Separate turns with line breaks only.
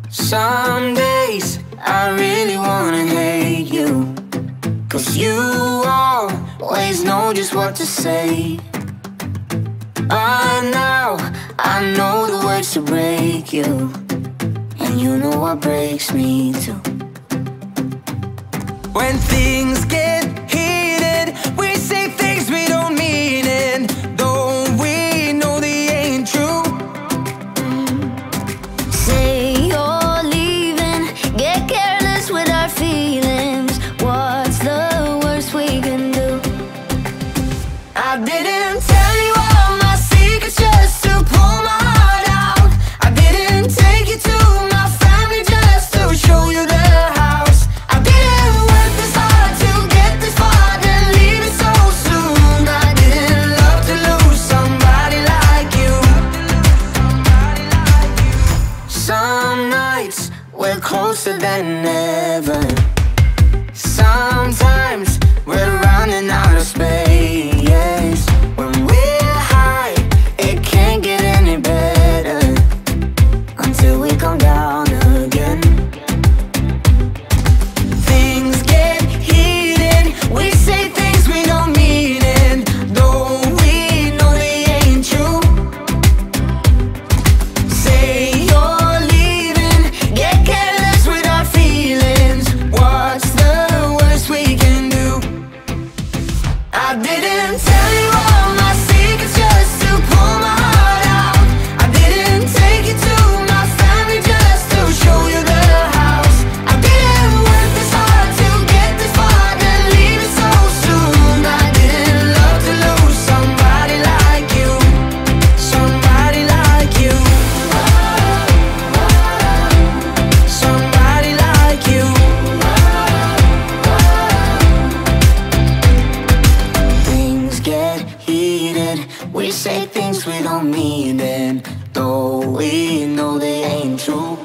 Some days I really wanna hate you, 'cause you always know just what to say. But now I know the words to break you, and you know what breaks me too. When things get heated, we say things we don't mean, and though we know they ain't true.
Say you're leaving, get careless with our feelings. What's the worst we can do?
I didn't tell you all my secrets just to pull my heart out. I didn't take you to my family just to show you the house. I didn't work this hard to get this far, then leave it so soon. I didn't love to lose somebody like you. Some nights we're closer than ever. Sometimes we're running out of space. When we're high, it can't get any better until we come down again. Things get heated, we say things we don't mean, and though we know they ain't true. Say you're leaving, get careless with our feelings. What's the worst we can do? I didn't tell you all my secrets just to pull my heart out. I didn't take you to my family just to show you the house. I didn't work this hard to get this far, then leave it so soon. I didn't love to lose somebody like you, somebody like you, somebody like you. Things get heated, we say things we don't mean, and though we know they ain't true.